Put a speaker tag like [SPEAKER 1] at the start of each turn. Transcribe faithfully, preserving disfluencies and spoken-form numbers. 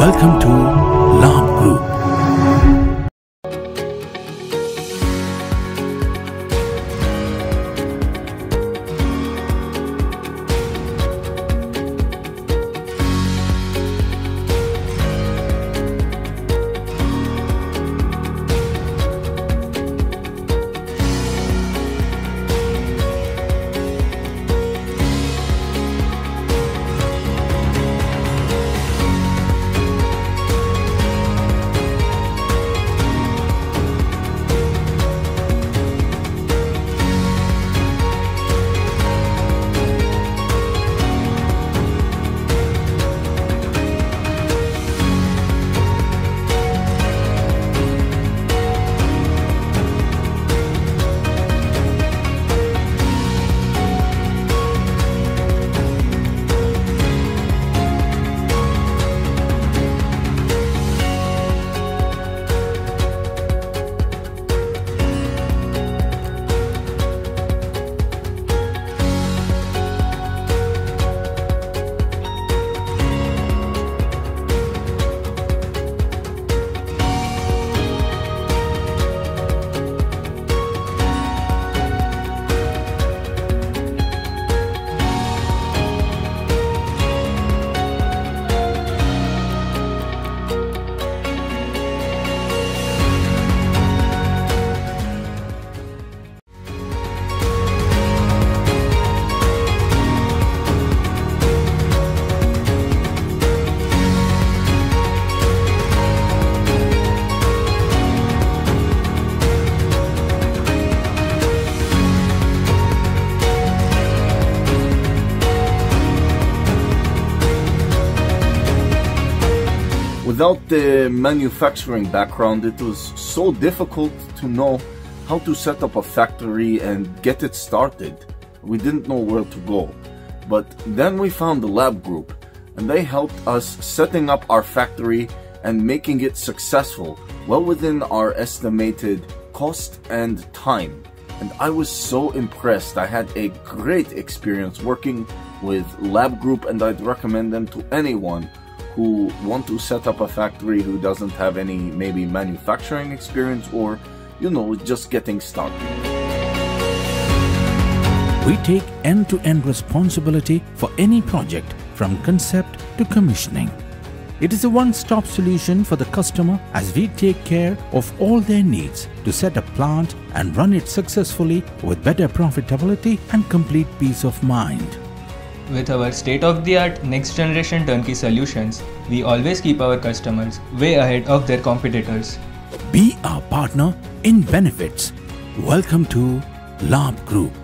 [SPEAKER 1] Welcome to Labh Group.
[SPEAKER 2] Without the manufacturing background, it was so difficult to know how to set up a factory and get it started. We didn't know where to go. But then we found the Labh Group, and they helped us setting up our factory and making it successful, well within our estimated cost and time. And I was so impressed. I had a great experience working with Labh Group, and I'd recommend them to anyone who want to set up a factory who doesn't have any maybe manufacturing experience, or you know, just getting started.
[SPEAKER 1] We take end-to-end responsibility for any project from concept to commissioning. It is a one-stop solution for the customer as we take care of all their needs to set a plant and run it successfully with better profitability and complete peace of mind.
[SPEAKER 3] With our state-of-the-art next-generation turnkey solutions, we always keep our customers way ahead of their competitors.
[SPEAKER 1] Be our partner in benefits. Welcome to Labh Group.